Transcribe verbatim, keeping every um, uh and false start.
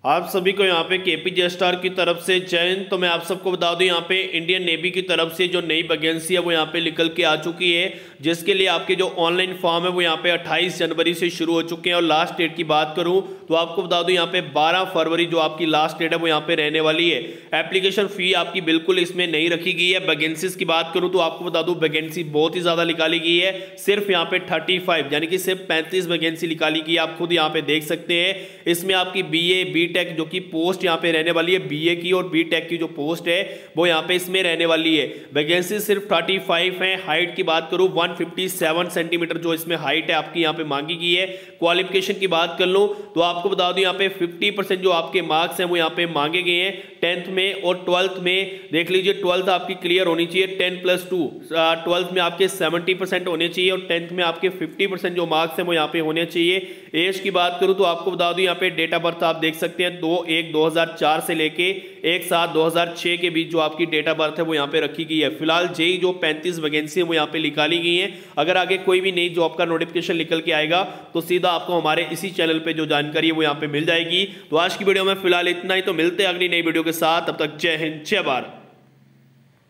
आप सभी को यहाँ पे केपीजे स्टार की तरफ से जय हिंद। तो मैं आप सबको बता दूं यहाँ पे इंडियन नेवी की तरफ से जो नई वैकेंसी है वो यहाँ पे निकल के आ चुकी है, जिसके लिए आपके जो ऑनलाइन फॉर्म है वो यहाँ पे अट्ठाईस जनवरी से शुरू हो चुके हैं। और लास्ट डेट की बात करूं तो आपको बता दूं यहाँ पे बारह फरवरी जो आपकी लास्ट डेट है वो यहाँ पे रहने वाली है। एप्लीकेशन फी आपकी बिल्कुल इसमें नहीं रखी गई है। वैकेंसीज की बात करूं तो आपको बता दूं वैकेंसी बहुत ही ज्यादा निकाली गई है, सिर्फ यहाँ पे पैंतीस यानी कि सिर्फ पैंतीस वैकेंसी निकाली गई है। आप खुद यहाँ पे देख सकते हैं। इसमें आपकी बीए बीटेक जो की पोस्ट यहाँ पे रहने वाली है, बीए की और बीटेक की जो पोस्ट है वो यहाँ पे इसमें रहने वाली है। वैकेंसी सिर्फ पैंतीस है। हाइट की बात करूं एक सौ सत्तावन सेंटीमीटर जो इसमें हाइट है आपकी यहाँ पे मांगी गई है। क्वालिफिकेशन की बात कर लूं तो आपको बता दूं यहाँ पे पचास परसेंट जो आपके मार्क्स हैं वो यहाँ पे मांगे गए हैं टेंथ में और ट्वेल्थ में। देख लीजिए ट्वेल्थ आपकी क्लियर होनी चाहिए, टेन प्लस टू ट्वेल्थ में आपके सेवेंटी परसेंट होने चाहिए और टेंथ में आपके फिफ्टी परसेंट जो मार्क्स हैं वो यहाँ पे होने चाहिए। एज की बात करूं तो आपको बता दूं यहाँ पे डेट ऑफ बर्थ आप देख सकते हैं दो एक दो हजार चार से लेके एक सात दो हजार छह के बीच जो आपकी डेट ऑफ बर्थ है वो यहाँ पे रखी गई है। फिलहाल जेई जो पैंतीस वैकेंसी है वो यहाँ पे निकाली गई है। अगर आगे कोई भी नई जॉब का नोटिफिकेशन निकल के आएगा तो सीधा आपको हमारे इसी चैनल पे जो जानकारी है वो यहाँ पे मिल जाएगी। तो आज की वीडियो में फिलहाल इतना ही, तो मिलते हैं अगली नई वीडियो के साथ। तब तक जय हिंद जय भारत।